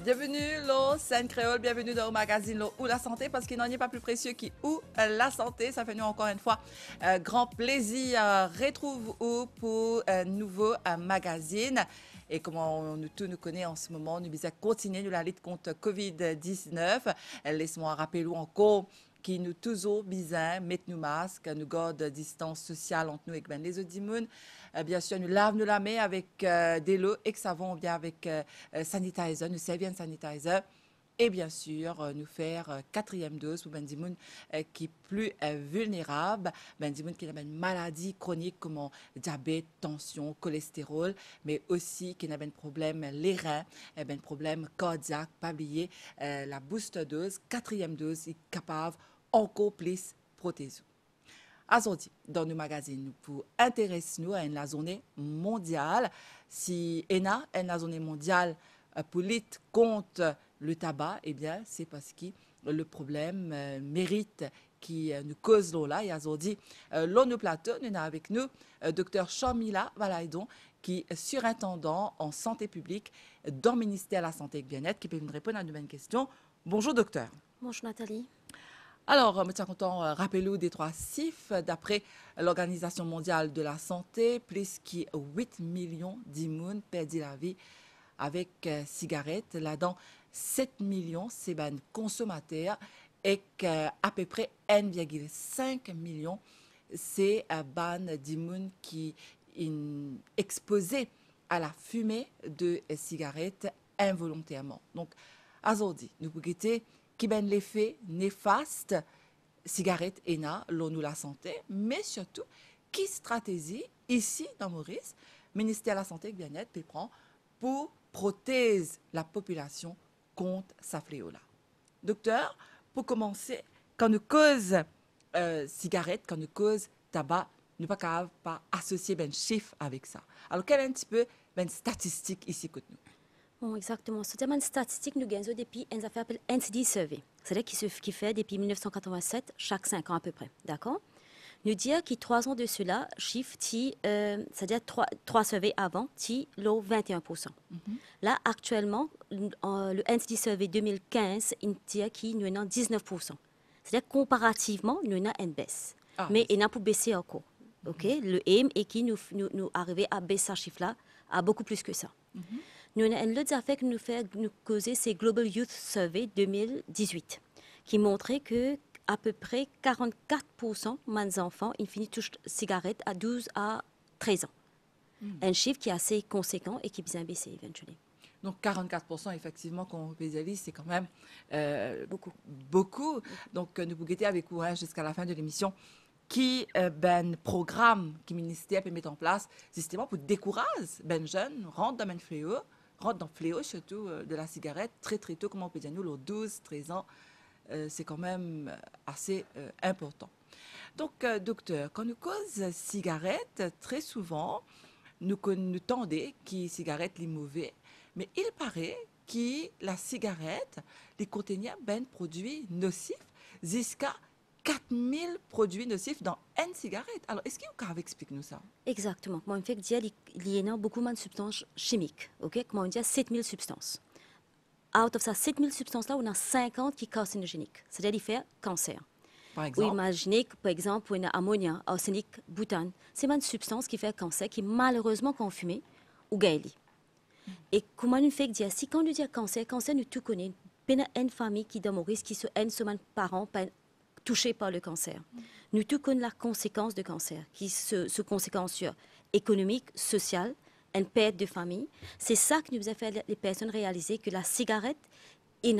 Bienvenue, l'eau, scène créole, bienvenue dans le magazine l'eau ou la santé, parce qu'il n'en est pas plus précieux qui ou la santé. Ça fait nous encore une fois grand plaisir. Retrouve ou pour un nouveau magazine. Et comment nous tous nous connaissons en ce moment, nous visons continuer la lutte contre Covid-19. Laisse-moi rappeler encore qui nous toujours besoin mettre nos masques, nous garder distance sociale entre nous et les autres immunes. Bien sûr, nous lavons la main avec de l'eau et que savon bien avec sanitizer, nous servons sanitizer. Et bien sûr, nous faire quatrième dose pour les gens qui sont plus vulnérables, les gens qui ont une maladie chronique comme diabète, tension, cholestérol, mais aussi qui ont un problème les reins, un problème cardiaque, pas oublier la booster dose, quatrième dose est capable encore plus protéger. Aujourd'hui, dans nos magazines, nous pour intéresser nous à la journée mondiale. Si ENA est la journée mondiale pour lutter contre le tabac, eh bien, c'est parce que le problème mérite qui nous cause là. Et aujourd'hui, l'on nous plateau, nous avons avec nous Dr Charmila Valaidon, qui est surintendant en santé publique dans le ministère de la Santé et Bien-être, qui peut nous répondre à de bonnes questions. Bonjour, docteur. Bonjour, Nathalie. Alors, je suis content de rappeler des 3 chiffres. D'après l'Organisation mondiale de la santé, plus que 8 millions d'immunes perdent la vie avec cigarettes. Là-dedans, 7 millions, c'est ben consommateurs et qu'à peu près 1,5 million, c'est un ban d'immunes qui est exposé à la fumée de cigarettes involontairement. Donc, aujourd'hui, nous pouvons guetter qui ben l'effet néfaste cigarette ENA, l'eau nous la santé, mais surtout qui stratégie ici dans Maurice, ministère de la Santé et Bien-être prend pour protéger la population contre sa fléau-là. Docteur, pour commencer, quand nous cause cigarette, quand nous cause tabac, nous ne pouvons pas associer ben chiffre avec ça. Alors, quelle est un petit peu ben statistique ici que nous? Bon, exactement. C'est une statistique nous gagnons depuis un affaire appelée NCD Survey. C'est-à-dire qui fait depuis 1987, chaque 5 ans à peu près. D'accord? Nous dire qu'il 3 ans de cela, chiffre, c'est-à-dire 3 surveys avant, qui l'eau 21%. Là, actuellement, le NCD Survey 2015, il dit qu'il nous a 19%. C'est-à-dire comparativement, nous a une baisse. Mais il n'a pas baissé encore. Okay? Le aim est qu'il nous arrive à baisser ce chiffre-là à beaucoup plus que ça. Nous avons une autre affaire que nous causer, c'est Global Youth Survey 2018, qui montrait que à peu près 44% des enfants finissent touchent cigarettes à 12 à 13 ans. Un chiffre qui est assez conséquent et qui est bien baissé éventuellement. Donc 44% effectivement qu'on visualise, c'est quand même Beaucoup. Donc nous pouvons guetter avec vous jusqu'à la fin de l'émission qui ben programme qui le ministère peut mettre en place justement pour décourager ben jeunes rentrent dans le fléau, rentrent dans le fléau surtout de la cigarette très très tôt, comme on peut dire nous, les 12-13 ans, c'est quand même assez important. Donc docteur, quand nous cause cigarette, très souvent nous tendez qui cigarette les mauvais, mais il paraît que la cigarette les contenait ben produits nocifs jusqu'à 4000 produits nocifs dans une cigarette. Alors, est-ce que vous pouvez expliquer nous ça? Exactement. Comment on fait dire il y a beaucoup de substances chimiques. Ok? Comment on dit 7000 substances. Out of ces 7000 substances-là, on a 50 qui sont carcinogéniques. C'est-à-dire qu'ils font cancer. Par exemple? Ou imaginez que, par exemple, on a ammonia, arsenic, butane. C'est une substance qui fait cancer, qui malheureusement, quand on fume, ou gaélie. Et comment on fait dire, si quand on dit cancer, nous tout connaissons. Il y a une famille qui est dans le risque, qui sont un parents touchés par le cancer. Nous tous connaissons la conséquence de cancer, qui se conséquence sur économique, sociale, une perte de famille. C'est ça que nous a fait les personnes réaliser que la cigarette est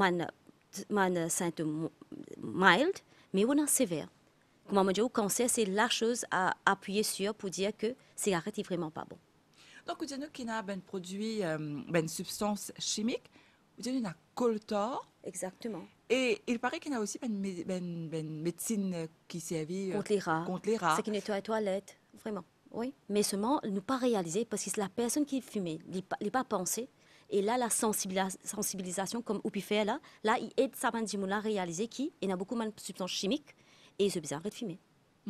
un symptôme mild, mais on a sévère. Comment on dit, au cancer, c'est la chose à appuyer sur pour dire que la cigarette n'est vraiment pas bon. Donc, vous dites qu'il y a un produit, une substance chimique, vous dites qu'il y a coltor. Exactement. Et il paraît qu'il y a aussi une médecine qui servit Contre les rats. Contre les rats. C'est qui nettoie les toilettes, vraiment. Oui. Mais seulement, ne pas réaliser, parce que c'est la personne qui fumait, il pas pensé. Et là, la sensibilisation, comme Oupi fait là, il aide sa bande à réaliser qu'il y a beaucoup de substances chimiques et c'est bizarre de fumer.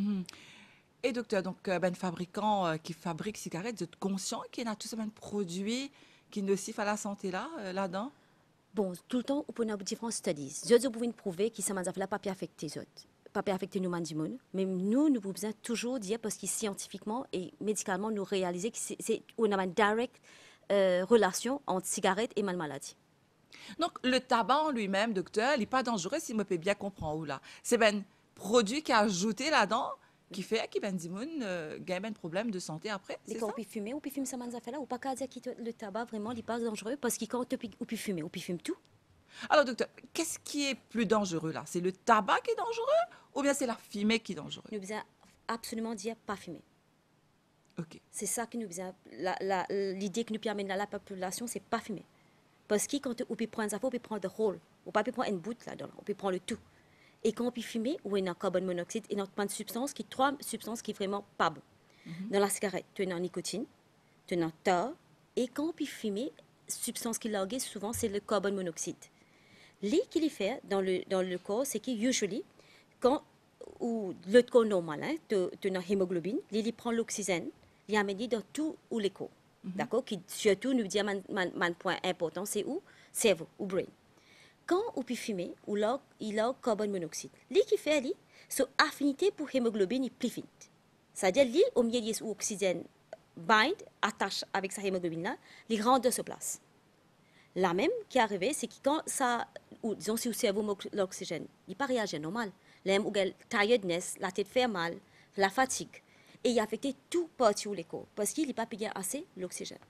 Et docteur, donc, ben fabricant qui fabrique cigarettes, vous êtes conscient qu'il y a tout ça de produits qui sont nocifs à la santé là-dedans? Bon, tout le temps, on a différents studies. Nous pouvons prouver que ça m'a fait la pas affecter les autres. Pas affecter nous, mais nous pouvons toujours dire, parce que scientifiquement et médicalement, nous réaliser qu'on a une directe relation entre cigarette et maladie. Donc, le tabac en lui-même, docteur, il n'est pas dangereux si je me peux bien comprendre où là. C'est un produit qui a ajouté là-dedans qui fait qu'il gagne un problème de santé après, Mais c'est quand ça? on peut fumer, on peut fumer ça m'a fait là, ou pas qu'à dire que le tabac, vraiment, il n'est pas dangereux, parce que quand on peut fumer, on peut fumer tout. Alors, docteur, qu'est-ce qui est plus dangereux là? C'est le tabac qui est dangereux ou bien c'est la fumée qui est dangereux? Nous devons absolument dire pas fumer. OK. C'est ça que nous besoin. L'idée que nous permet à la population, c'est pas fumer. Parce que quand on peut prendre ça, on peut prendre le rôle. On peut pas prendre une bout là-dedans, on peut prendre le tout. Et quand on peut fumer, on a carbone monoxyde et notre plein de substances, qui trois substances qui sont vraiment pas bonnes. Dans la cigarette, tu as nicotine, tu as tabac, et quand on peut fumer, substance qui largue souvent, c'est le carbone monoxyde. Ce qu'il fait dans le corps, c'est que usually, quand ou le corps normal, hein, tu as hémoglobine, il prend l'oxygène, il amène dans tout ou les corps. D'accord? Qui surtout nous dit un point important, c'est où? Cerveau ou brain. Quand on peut fumer, il a carbone monoxyde. Ce qui fait, son affinité pour hémoglobine est plus fine. C'est-à-dire, lui, au milieu de l'oxygène bind, attache avec sa hémoglobine là, il rentre de sa place. La même qui est arrivée, c'est que quand ça, ou disons si le cerveau manque l'oxygène, il n'est pas réagir normal. L'aime ou la tiredness, la tête fait mal, la fatigue. Et il affecte tout parti où les corps, parce qu'il n'est pas payé assez l'oxygène.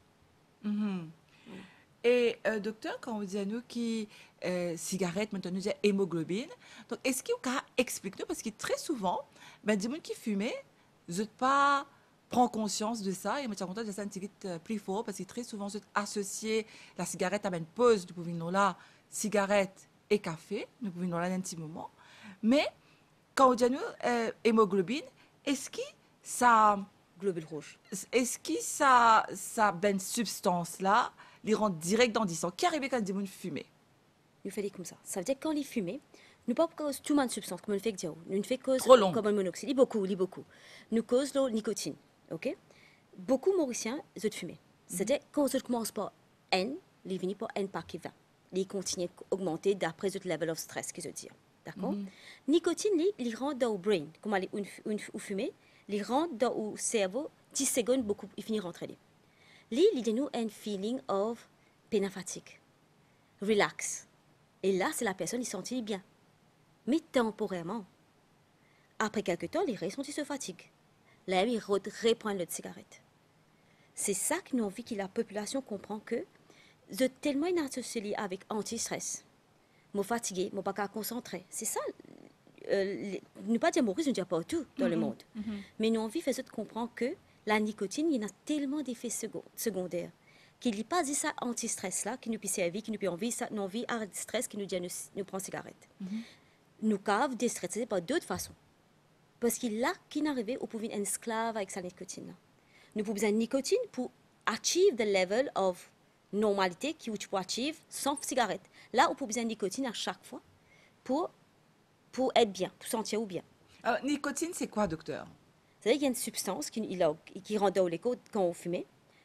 Et docteur, quand on dit à nous qui cigarette, maintenant nous dit hémoglobine, donc est-ce qu'il y a expliquer nous parce que très souvent, ben des gens qui fumaient, je pas prend conscience de ça et me tiens content de ça un petit plus fort parce que très souvent je associer la cigarette à une pause, nous pouvons là cigarette et café, nous pouvons là un petit moment, mais quand on dit à nous hémoglobine, est-ce que ça Globule rouge. est-ce que ça ben substance là, les rend direct dans 10 ans qui arrive quand des gens fumer? Nous faisons comme ça. Ça veut dire que quand il fumait, nous pas cause tout de substance, comme on fait dire. Nous fait cause Trop long. carbone monoxyde, beaucoup. Nous cause la nicotine. OK? Beaucoup Mauriciens, ils fument. C'est-à-dire quand ils commencent par N, ils finissent par N par qui 20. Ils continuent à augmenter d'après le level of stress, qu'ils dire. D'accord? Nicotine, il rentre dans le brain. Comme on fume, il rentre dans le cerveau, 10 secondes, beaucoup, il finit rentrer. Il donne nous un feeling of peine fatigue. Relax. Et là, c'est la personne qui sentit bien. Mais temporairement. Après quelques temps, les ressentis se fatiguent. Là, il reprend le cigarette. C'est ça que nous avons envie que la population comprend que je suis tellement associé avec anti-stress. Je suis fatigué, je ne suis pas concentré. C'est ça. Ne pas dire Maurice, ne dire pas tout dans le monde. Mais nous avons envie de faire comprendre que la nicotine, il y a tellement d'effets secondaires qu'il n'y a pas dit ça anti-stress là, qui nous peut servir, qui nous peut envie, ça, nous envie de stress, qui nous dit nous prend cigarette. Nous cave déstresser par d'autres façons. Parce qu'il là, qui n'arrivait, on pouvait être esclave avec sa nicotine. Nous pouvons besoin de nicotine pour achieve the level of normalité que tu peux achieve sans cigarette. Là, on peut besoin de nicotine à chaque fois pour être bien, pour sentir bien. Alors, nicotine, c'est quoi, docteur? C'est-à-dire qu'il y a une substance qui rend dans l'écho quand on fumait.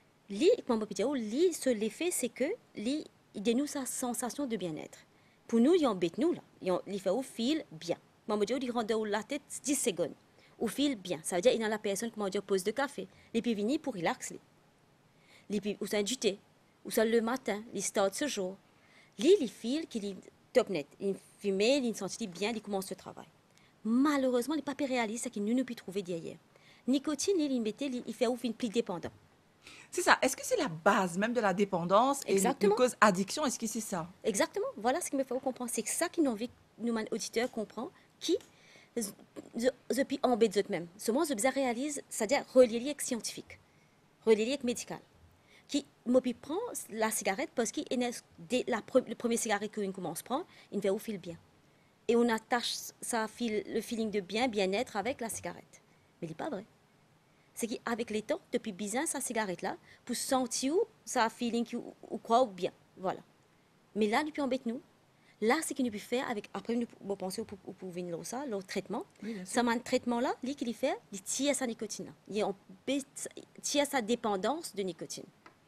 L'effet, c'est que il donne sa sensation de bien-être. Pour nous, il embête nous, là. Il fait au fil bien. Il rend dans la tête 10 secondes. Au fil bien. Ça veut dire qu'il y a la personne qui pose de café. Il peut venir pour relaxer. Ou ça du thé. Ou ça le matin. Il start ce jour. Il file qu'il est top net. Il fume, il sentit bien, il commence le travail. Malheureusement, il n'est pas réaliste, c'est qu'il ne peut trouver derrière. Nicotine, il fait une plus dépendant. C'est ça. Est-ce que c'est la base même de la dépendance et une cause addiction? Est-ce que c'est ça? Exactement. Voilà ce qu'il me faut comprendre. C'est ça que nous envie nous, auditeurs, comprend qui je puis embêter eux-mêmes. Seulement, je réalise, c'est-à-dire relié avec scientifique, relié avec médical. Qui me prend la cigarette parce que le premier cigarette qu'on commence à prendre, il fait au fil bien. Et on attache le feeling de bien-être avec la cigarette. Mais il n'est pas vrai. C'est qu'avec les temps, depuis bizarre, sa cigarette-là, pour sentir ça feeling ou quoi ou bien. Voilà. Mais là, depuis embête nous. Là, ce qu'il nous peut faire avec, après, nous pensons pour venir ça, le traitement. Oui, ça un traitement-là, lui, qu'il fait, il tire sa nicotine. Il tire sa dépendance de nicotine.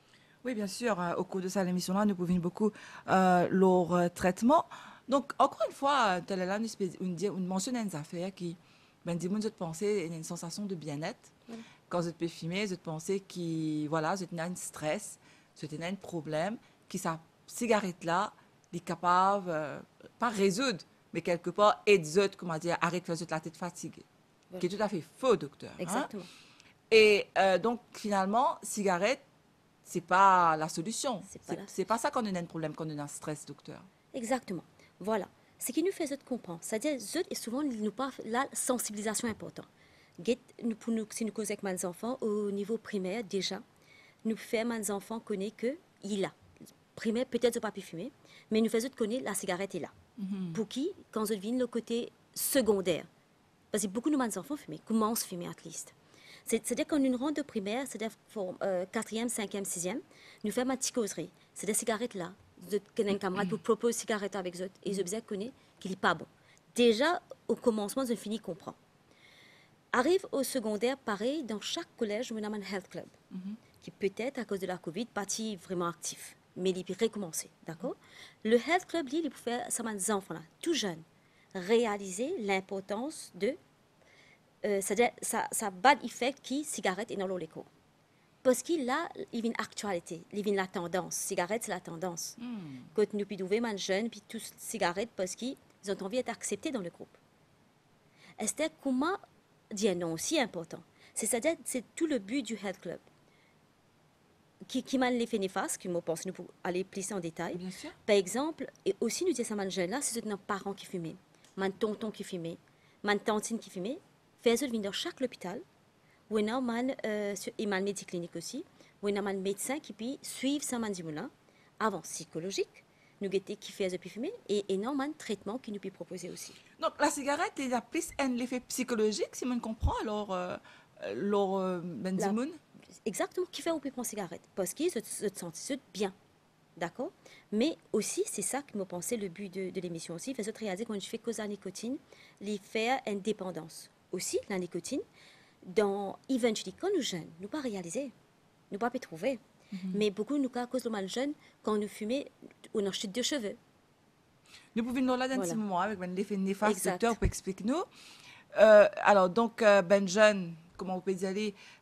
Oui, bien sûr, au cours de cette émission-là, nous pouvons beaucoup leur traitement. Donc, encore une fois, tu là, une mention une affaire qui, ben, dis-moi, je te pensais, une sensation de bien-être. Voilà. Quand je te peux filmer, je te pensais qui, voilà, je te un stress, je te un problème, qui sa cigarette-là, est capable, pas résoudre, mais quelque part, aider, comment dire, arrête de faire la tête fatiguée. Voilà. Qui est tout à fait faux, docteur. Hein? Exactement. Et donc, finalement, cigarette, c'est pas la solution. C'est pas là. C'est pas ça qu'on a un problème, qu'on a un stress, docteur. Exactement. Voilà. Ce qui nous fait comprendre, c'est-à-dire, et souvent, nous parle la sensibilisation importante. Pour nous, si nous causons avec mes enfants, au niveau primaire, déjà, nous faisons mes enfants connaître que il a. Primaire, peut-être ils n'ont pas pu fumer, mais nous faisons connaître la cigarette est là. Pour qui, quand je viens le côté secondaire, parce que beaucoup de mes enfants fument, commencent à fumer, at least. C'est-à-dire qu'en une ronde de primaire, c'est-à-dire quatrième, cinquième, sixième, nous faisons ma petite causerie. C'est des cigarettes là. Un camarade vous propose une cigarette avec eux et je bien connais qu'il n'est pas bon. Déjà, au commencement, je finis comprendre. Arrive au secondaire, pareil, dans chaque collège, on a un health club, qui peut-être, à cause de la Covid, parti vraiment actif, mais il peut recommencer, d'accord? Le health club, il peut faire ça, mes enfants là, tout jeunes, réaliser l'importance de c'est-à-dire ça bad effet qui cigarette et dans l'école. Parce qu'il là, il y a une actualité, il y a la tendance. Cigarette, c'est la tendance. Quand nous pouvons les jeunes, puis tous cigarettes, parce qu'ils ont envie d'être acceptés dans le groupe. Et c'est comment dire non aussi important. C'est-à-dire, c'est tout le but du Health Club. Qui m'a l'effet néfaste, qui me pense, nous pour aller plus en détail. Bien sûr. Par exemple, et aussi nous disons à mes jeunes là, c'est nos parents qui fumaient, mon tonton qui fumait, ma tantine qui fumait, faisait venir dans chaque hôpital, où on a un médecin clinique aussi, où on a un médecin qui peut suivre ça là, avant psychologique, nous guetter qui fait depuis fumer, et énormément de traitements qui nous peut proposer aussi. Donc, la cigarette, il y a plus un effet psychologique, si on comprend, alors, benzimoun. Exactement, qui fait au prendre cigarette, parce qu'ils se sentent bien. D'accord. Mais aussi, c'est ça que me pensais le but de l'émission aussi, faisait réaliser quand je fais cause à la nicotine, les faire une dépendance. Aussi, la nicotine, dans eventually, quand nous jeunes, nous pas réaliser, nous pas trouver. Mais beaucoup nous cas à cause de mal jeunes, quand nous fumons, on a chute de cheveux. Nous pouvons nous là d'un Voilà. petit moment avec l'effet néfaste, Exact. docteur, pour expliquer nous. Alors, donc, ben jeune, comment on peut dire,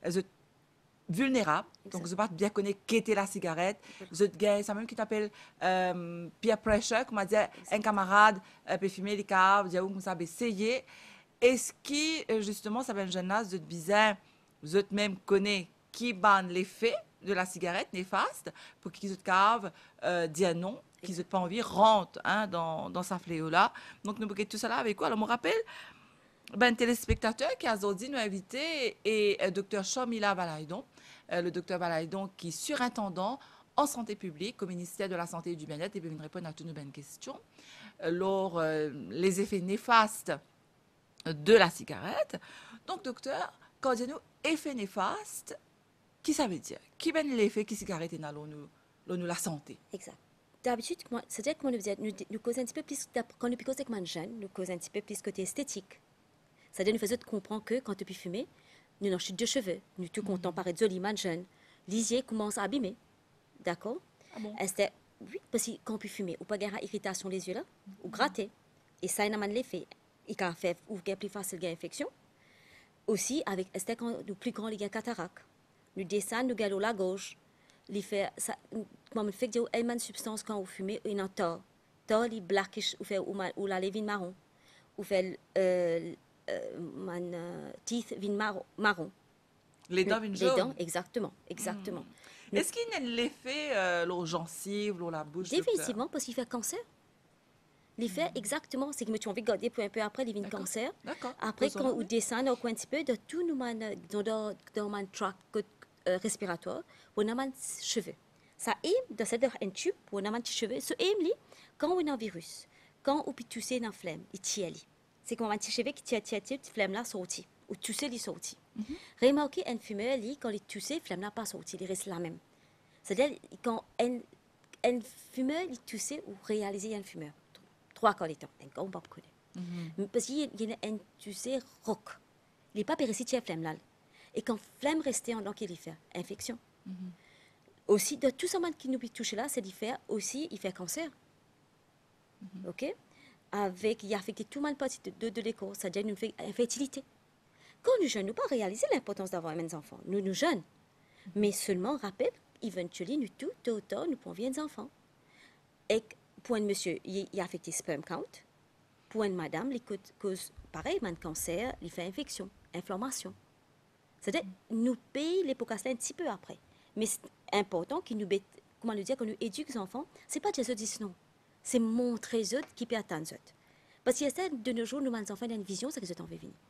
vulnérable. Donc, je ne bien connaître qu'était la cigarette. Je te ça même qui t'appelle peer pressure, comment dire, un camarade peut fumer les câbles, dire comme ça, essayer. Est-ce que, justement, ça ben jeune là, je te bizarre, je te même connais qui banne l'effet de la cigarette néfaste pour qu'ils se cave, dire non, qu'ils n'ont pas envie, rentre hein, dans sa fléau-là. Donc, nous bouquons tout ça là avec quoi? Alors, je me rappelle, ben, téléspectateur qui a aujourd'hui nous invité et docteur Chamila Balaïdon, le docteur Balaïdon qui est surintendant en santé publique au ministère de la Santé et du Bien-être et peut venir répondre à toutes nos bonnes questions. Alors, les effets néfastes de la cigarette. Donc, docteur, quand on dit nous effets néfastes, qui ça veut dire? Qui ben l'effet qui cigarette est dans nous la santé? Exact. D'habitude, c'est-à-dire que nous causons un petit peu plus, quand nous causons avec les jeunes, nous causons un petit peu plus côté esthétique. C'est-à-dire nous faisons comprendre que quand tu peux fumer, nous n'avons chute de cheveux, nous tout content paraître joli, man jeune. Lisier commence à abîmer. D'accord? Ah bon? Oui, parce que quand on peut fumer, ou pas avoir irritation les yeux là, ou gratter. Et ça, il a l'effet. Il peut faire ou plus facile l'infection. Aussi, avec quand nous plus grand, il y a cataracte. Nous descendons, nous galons la gauche. Il fait ça, comme fait que il y a une substance quand vous fumez, il y a un tort. Tort, il blackish, ou la lévine marron. Ou fait teeth vin marron. Les dents viennent jaunes. Les dents, exactement, exactement. Est-ce qu'il y a l'effet, aux gencives, la bouche? Définitivement, parce qu'il fait cancer. L'effet, exactement, c'est que je me suis envie de garder pour un peu après, il y a cancer. D'accord. Après, quand on descend au coin un petit peu, de tout nous dans mon tract respiratoire, on a des cheveux. Ça aime, dans cette un tube, on a des cheveux. Ce aime, quand on a un virus, quand on peut tousser dans la flemme, il tient. C'est comme un petit cheveu qui tient, cette flemme-là sortie. Ou tousser, il sorti. Remarquez, un fumeur, quand il tousse, la flemme n'a pas sorti, il reste la même. C'est-à-dire, quand un fumeur, il tousse ou réalise un fumeur. Trois quarts du temps, on ne peut pas connaître. Parce qu'il y a un tousse rock. Il n'est pas pérécité la flemme là. Et quand la flemme restait en tant qu'il fait, infection. Aussi, de tout ce monde qui nous touche là, c'est d'y aussi, il fait cancer. OK? Avec, il a affecté tout le monde partie de l'école, c'est-à-dire une infertilité. Quand nous jeunes, nous pas réaliser l'importance d'avoir des enfants. Nous jeunes. Mais seulement, rappelle, éventuellement, nous tout, tôt ou tard, nous pouvons des enfants. Et pour un monsieur, il a affecté sperm count. Pour une madame, il cause, pareil, un cancer, il fait infection, inflammation. C'est-à-dire, nous payons l'époque un petit peu après. Mais c'est important que nous, comment le dire, que nous éduquons les enfants, c'est pas Jésus dit non. C'est montrer eux qui peut atteindre eux. Parce qu'il y a de nos jours, nous, les enfants, ont une vision, c'est que je t'en vais venir.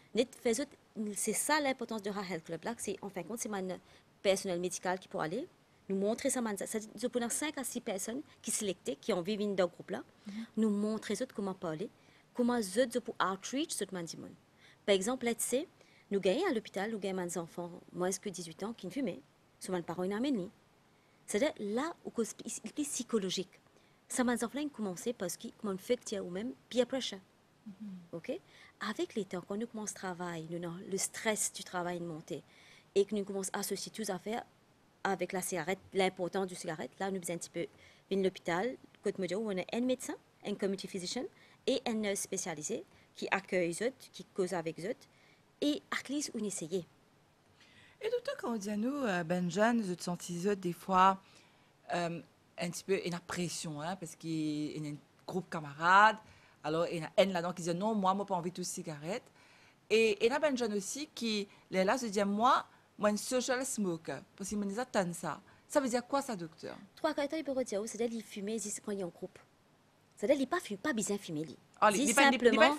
C'est ça l'importance de Health Club là, c'est en fin de compte c'est mon personnel médical qui peut aller nous montrer ça c'est pour 5 à 6 personnes qui sélectées qui ont vécu dans le groupe là nous montrer eux comment parler comment eux pour outreach ce monde. Par exemple let's say nous gagnons à l'hôpital nous gagnons des enfants moins que 18 ans qui ne fument souvent les parents n'amènent c'est-à-dire là où c'est plus psychologique ça m'a enfants commencé parce qu'ils comment fait que tu as ou même peer pressure. OK? Avec les temps, quand nous commençons à travailler, le stress du travail monter et que nous commençons à associer toutes les affaires avec la cigarette, l'importance du cigarette, là, nous avons un petit peu venir l'hôpital, côté où on a un médecin, un community physician et un nurse spécialisé qui accueille eux, qui cause avec eux et à l'église on essaye. Et docteur, quand on dit à nous, ben jeune, je te sentis des fois un petit peu une pression, hein, parce qu'il y a un groupe camarade. Alors, il y a une là-dedans qui dit non, moi, pas envie de cigarette. Et il y a ben jeune aussi qui, là, se dit moi, un social smoker. Parce qu'il me dit ça. Ça veut dire quoi, ça, docteur? Trois quarts il peut dire, c'est-à-dire qu'il fume quand il y a un groupe. C'est-à-dire qu'il pas besoin de fumer. Ah, il n'est pas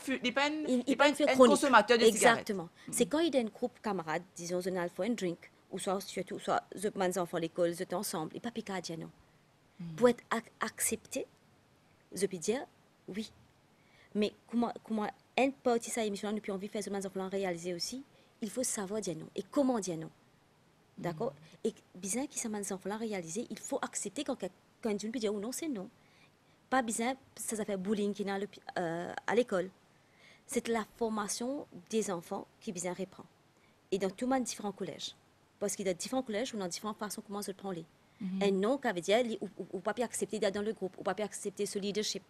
un consommateur de cigarettes. Exactement. C'est quand il y a un groupe camarade, disons, on a fait un drink, ou soit les enfants à l'école, ils étaient ensemble, il pas piqué à dire non. Pour être accepté, je peux dire oui. Mais comment une partie de cette émission, nous avons envie de faire ce que nous réaliser aussi, il faut savoir dire non. Et comment dire non. D'accord? Et bien que ces enfants réaliser, il faut accepter quand quelqu'un peut dire non, c'est non. Pas besoin, ça fait bullying qui est à l'école. C'est la formation des enfants qui besoin reprend. Et dans tous les différents collèges. Parce qu'il y a différents collèges, on a différentes façons comment se prendre. Un non, ça veut dire, ou pas accepter d'être dans le groupe, ou pas accepter ce leadership.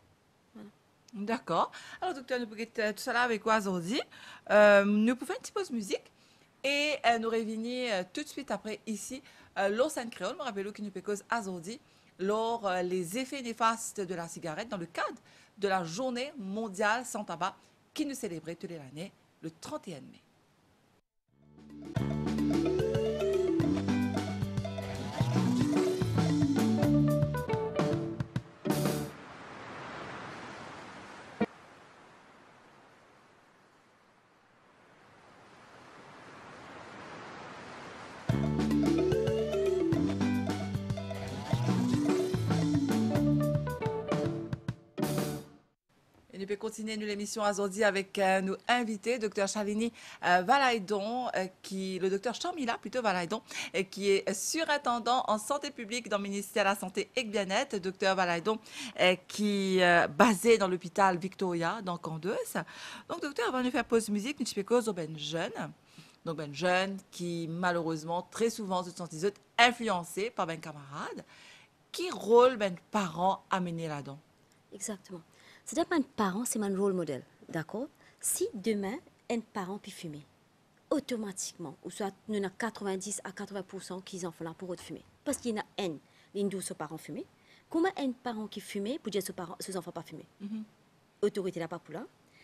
D'accord. Alors, docteur, nous pouvons tout ça là avec quoi aujourd'hui. Nous pouvons faire une petite pause musique et nous revenir tout de suite après ici. L'eau Sainte Créole, me rappelle qui nous peut cause aujourd'hui, lors les effets néfastes de la cigarette dans le cadre de la journée mondiale sans tabac qui nous célébrait toute l'année le 31 mai. Nous pouvons continuer l'émission aujourd'hui avec nos invités, Dr Chalini Valaydon, le Dr Charmila plutôt Valaydon, qui est surintendant en santé publique dans le ministère de la Santé et Bien-être. Dr Valaydon, qui est basé dans l'hôpital Victoria, dans Candeuse. Donc, docteur, avant de faire pause musique, nous pouvons cause aux ben jeunes. Donc, ben jeunes qui, malheureusement, très souvent, se sentent influencés par ben camarades. Qui rôle ben parents à mener là-dedans? Exactement. C'est-à-dire que mon parent, c'est mon rôle modèle, d'accord? Si demain, un parent peut fumer, automatiquement, ou soit nous avons 90 à 80% qui en font là pour fumer. Parce qu'il y en a un, les 12 parents fumer. Comment un parent qui fume pour dire que ses enfants pas fumer? Autorité là pas pour là.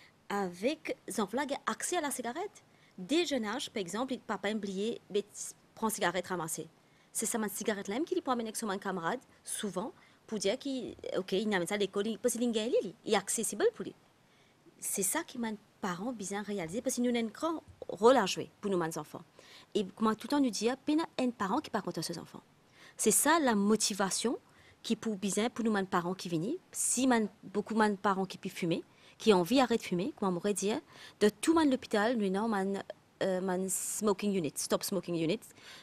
Avec les enfants qui ont accès à la cigarette. Dès jeune âge, par exemple, le papa aime oublier, prend cigarette ramassée. C'est ça, ma cigarette là même qu'il peut amener avec son camarade, souvent, pour dire qu'il n'a ça à l'école, parce qu'il est accessible pour lui. C'est ça que mes parents besoin réaliser, parce que nous avons un grand rôle à jouer pour nous, mes enfants. Et comme tout le temps nous dit, il y a un parent qui ne parle pas à ses enfants. C'est ça la motivation qui pour besoin pour nous, mes parents qui viennent. Si beaucoup de parents qui peuvent fumer, qui ont envie d'arrêter de fumer, comme on pourrait dire, de tout l'hôpital, nous avons un smoking unit, stop smoking unit.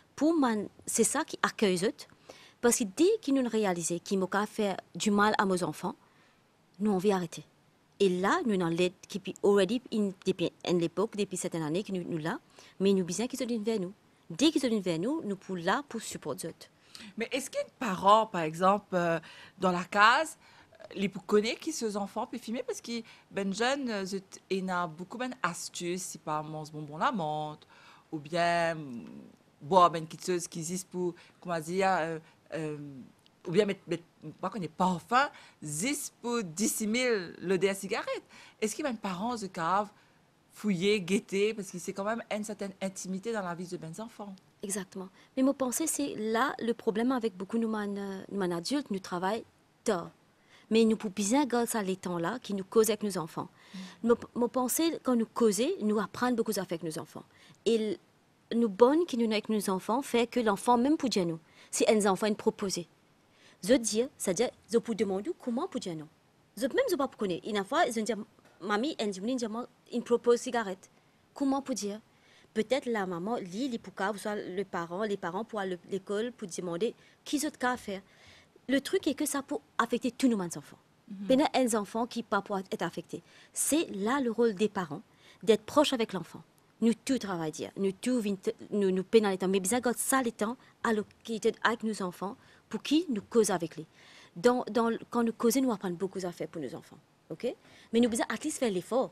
C'est ça qui accueille eux. Parce que dès qu'ils nous réalisent qu'ils m'ont fait du mal à nos enfants, nous on veut arrêter. Et là, nous avons l'aide qui est already depuis l'époque, depuis cette année que nous là, mais nous besoin qu'ils viennent vers nous. Dès qu'ils viennent vers nous, nous pouvons là pour supporter eux. Mais est-ce qu'il y a des parents, par exemple, dans la case, les pour connaître qui ces enfants peuvent filmer parce que ben jeune, il y a beaucoup ben astuces, si pas mon bonbon la menthe, ou bien boire ben qui chose qui existe pour comment dire, euh, ou bien pas qu'on est pas enfin, zis pour dissimuler l'odeur cigarette. Est-ce qu'il y a des parents de cave fouiller, guetter parce que c'est quand même une certaine intimité dans la vie de ben enfants. Exactement. Mais mon pensée, c'est là le problème avec beaucoup de nous adultes, nous travaillons tard. Mais nous pouvons bien garder ça les temps-là qui nous causent avec nos enfants. Mon pensée, quand nous causons, nous apprenons beaucoup d'affaires avec nos enfants. Et nous bonnes qui nous avons avec nos enfants fait que l'enfant, même pour dire nous, si un enfant est proposé, je dis, c'est-à-dire, je peux demander comment pour dire non. Je même je pas pour connaître. Une fois, je dis, mamie, elle dit, il propose cigarette. Comment pour dire? Peut-être la maman lit les pour soit les parents pour aller à l'école pour demander qui autre cas à faire. Le truc est que ça peut affecter tous nos enfants. Il y a un enfant qui pas pour être affecté. C'est là le rôle des parents d'être proche avec l'enfant. Nous tout travaillons, nous tout nous pénalisons les temps, mais bien ça les temps avec nos enfants pour qui nous cause avec lui. Quand nous causons, nous apprenons beaucoup d'affaires pour nos enfants, ok? Mais nous besoin à least faire l'effort.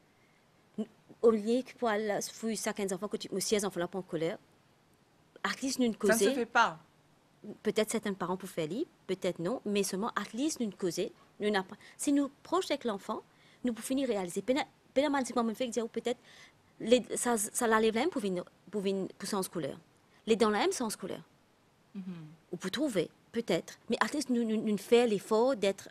Au lieu que pour aller fouiller certains enfants, que tu me 6 enfants là pour en colère, à least nous Ça ne se causer. fait pas. Peut-être certains parents pour faire lire, peut-être non, mais seulement à least nous causer. Si nous proches avec l'enfant, nous pouvons finir réaliser. Peut-être ça l'enlève même pour sens scolaire. Les dans la même sens scolaire. Ou pour trouver, peut-être. Mais à least nous faire l'effort d'être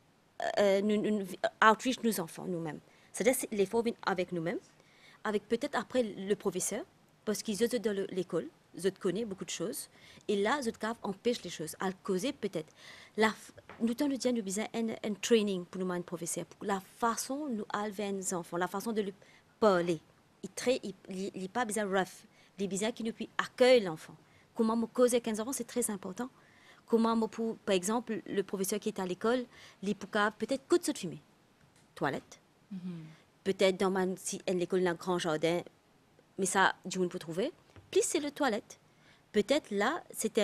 outreach nos enfants nous-mêmes. C'est-à-dire l'effort vient avec nous-mêmes, avec peut-être après le professeur, parce qu'ils sont dans l'école, ils connaissent beaucoup de choses, et là, ils empêchent les choses, à causer peut-être. Nous avons besoin un training pour nous, un professeur, pour la façon nous élever les enfants, la façon de lui parler. Il n'est pas besoin rough, il est besoin qu'il nous puisse accueillir l'enfant. Comment me causer avec un enfant, c'est très important. Comment, par exemple, le professeur qui est à l'école, il peut peut-être que de fumer. Toilette. Peut-être si l'école a un grand jardin, mais ça, du monde peut trouver. Puis c'est le toilette. Peut-être là, c'est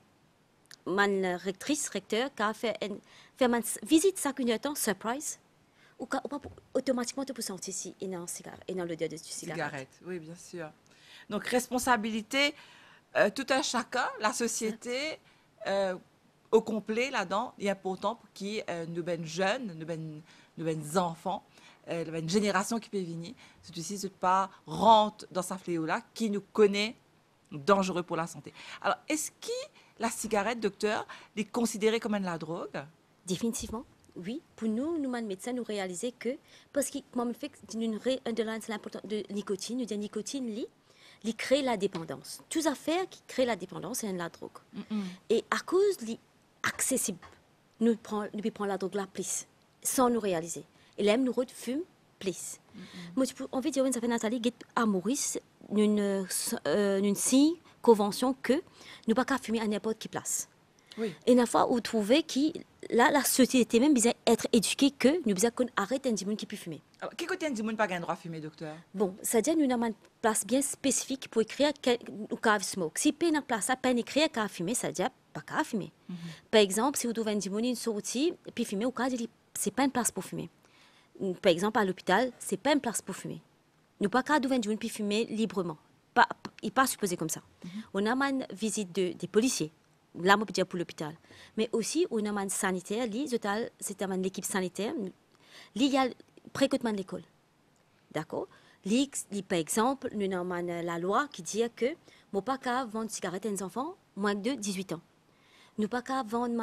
une recteur qui a fait une visite 5 minutes temps, surprise. Ou automatiquement, tu peux sentir si il y a un cigare, et dans l'odeur du cigarette. Oui, bien sûr. Donc, responsabilité, tout un chacun, la société, au complet là-dedans, est important pour qui nous ben jeunes, nous ben enfants, une génération qui peut venir, c'est aussi de ne pas rentrer dans sa fléau-là, qui nous connaît dangereux pour la santé. Alors, est-ce que la cigarette, docteur, est considérée comme la drogue? Définitivement, oui. Pour nous, médecins, nous réaliser que, parce que, comme fait, c'est l'importance de nicotine, nous disons nicotine, il crée la dépendance. Toutes affaires qui créent la dépendance, c'est la drogue. Et à cause de l'accessible, nous prenons la drogue là plus, sans nous réaliser. Et là, nous fume plus. Moi, on veut dire, ça fait Nathalie, à Maurice, une signe convention que nous ne pouvons pas fumer à n'importe quelle place. Oui. Et une fois, vous trouvez que là, la société même besoin être éduquée que nous besoin qu'on arrête un monde qui peut fumer. Alors, quel côté un monde pas le droit de fumer, docteur? Bon, c'est-à-dire nous avons une place bien spécifique pour écrire au cave smoke. Si pas une place à peine écrire cave fumer, c'est-à-dire pas cave fumer. Par exemple, si vous trouvez un monde une sortie puis fumer au cas c'est pas une place pour fumer. Par exemple, à l'hôpital, c'est pas une place pour fumer. Nous pas qu'à trouver un monde puis fumer librement. Il n'est pas supposé comme ça. On a une visite des policiers. Là, on peut dire pour l'hôpital. Mais aussi, on a une sanitaire. C'est l'équipe sanitaire. Il y a précotement de l'école. D'accord? Par exemple, nous avons la loi qui dit que nous ne pouvons pas vendre cigarettes à des enfants moins de 18 ans. Nous ne pouvons pas vendre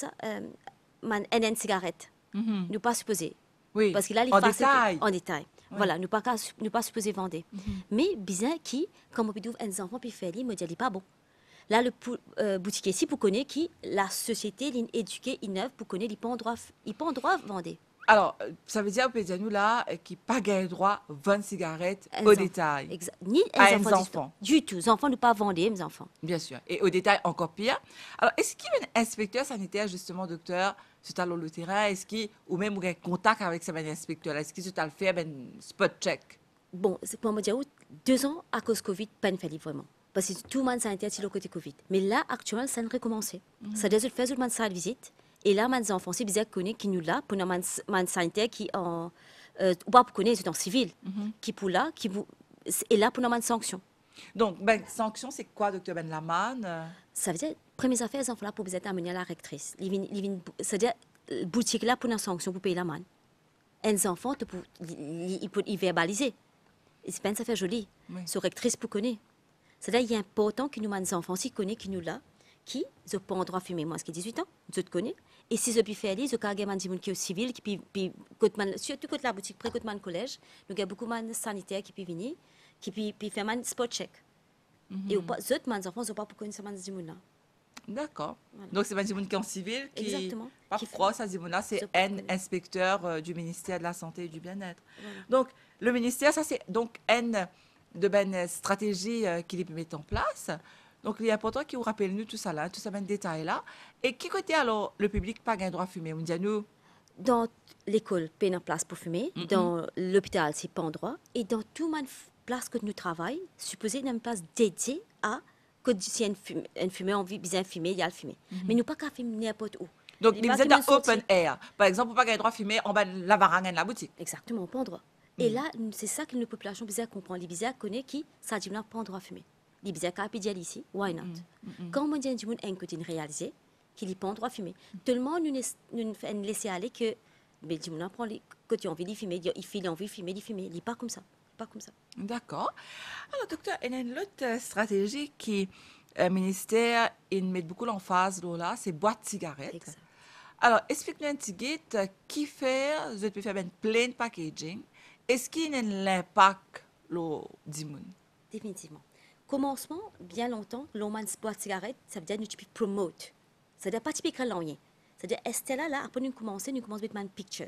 une cigarette. Nous ne pouvons pas supposer. Oui, parce que là, en détail. En détail. Oui. Voilà, nous ne pas supposer vendre. Mais bien qui, comme on peut dire, un enfant puis faire, il me dit pas bon. Là, le boutique ici, pour connaître qui la société éduquée, innove, pour connaître, il pas en droit de vendre. Alors, ça veut dire, on peut dire, nous, là, qu'il n'y a pas le droit de vendre cigarettes au détail. Ni à un enfants. Du tout. Les enfants ne pas vendre, les enfants. Bien sûr. Et au détail, encore pire. Alors, est-ce qu'il y a un inspecteur sanitaire, justement, docteur, sur le terrain, ou même un contact avec ce inspecteur, est-ce qu'il a le fait un spot check? Bon, c'est pour me dire, 2 ans à cause Covid, pas une fait vraiment. Parce que tout le monde s'est interdit le côté Covid. Mais là, actuellement, ça a recommencé. C'est-à-dire, je fais tout le monde de visite. Et là, mes enfants, c'est bizarre qui nous là, pour nos sanitaire qui en. Ou pas pour connaître, c'est en civil. Qui pour là, et là, pour nos sanctions. Donc, ben, sanction, c'est quoi, docteur Ben Laman? Ça veut dire, premières affaires, les enfants là, pour vous être amenés à la rectrice. C'est-à-dire, boutique là, pour une sanction, pour payer la manne. Et les enfants, ils verbaliser. Et c'est pas ça fait joli. Oui. Sur rectrice pour connaître. C'est-à-dire, il est important que nous, les enfants, si connaissent, qui nous là, qui n'ont pas le droit de fumer, moi, ce qui 18 ans, je te connais. Et si je puis faire, ils ont des gens qui sont civils, qui surtout quand la boutique, près de collège, nous avons beaucoup de sanitaires qui peuvent venir, qui peuvent faire un spot check. Et les autres enfants, ils n'ont pas pour connaître ces gens là. D'accord. Voilà. Donc, c'est des gens qui sont en civil, qui exactement. Pas croire, ces gens-là, c'est un inspecteur du ministère de la Santé et du Bien-être. Voilà. Donc, le ministère, ça, c'est donc un de ben stratégie qu'il met en place. Donc, il est important qu'il vous rappelle nous tout ça là, tout ça, ben détail là. Et qui côté alors le public pas un droit à fumer? On dit à nous. Dans l'école, pas une place pour fumer. Dans l'hôpital, c'est pas un droit. Et dans toute la place que nous travaillons, supposé une place dédiée à que si un fumeur envie bien fumer, il y a le fumer. Mais nous pas qu'à fumer n'importe où. Donc, ils sont dans open air. Par exemple, pas un droit à fumer en bas de la varangue de la boutique. Exactement, pas un droit. Et là, c'est ça que la population bizarre comprend. Les bizarres connaissent qui, ça dit pas un droit à fumer. Les bizarres capitalisent ici, why not? Quand on dit un côté réalisé, qu'il n'y a pas un droit à fumer. Tout le monde nous fait laisser aller que, mais le monde prend que tu as envie de fumer, il a envie de fumer, il n'est pas comme ça. Pas comme ça. D'accord. Alors, docteur, il y a une autre stratégie qui, le ministère, il met beaucoup l'emphase là, c'est boîte de cigarettes. Exact. Alors, explique-nous un petit guide qui fait, vous pouvez faire un plain packaging. Est-ce qu'il y a un impact, le dimoun? Définitivement. Commencement, bien longtemps, l'homme boîte de cigarettes, ça veut dire que nous typique promote. Ça veut dire pas typique l'année. C'est-à-dire, Estella, là, après nous commençons à mettre pictures.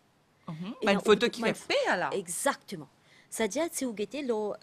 Une photo qui fait paix, là. Exactement. C'est-à-dire, si vous guettez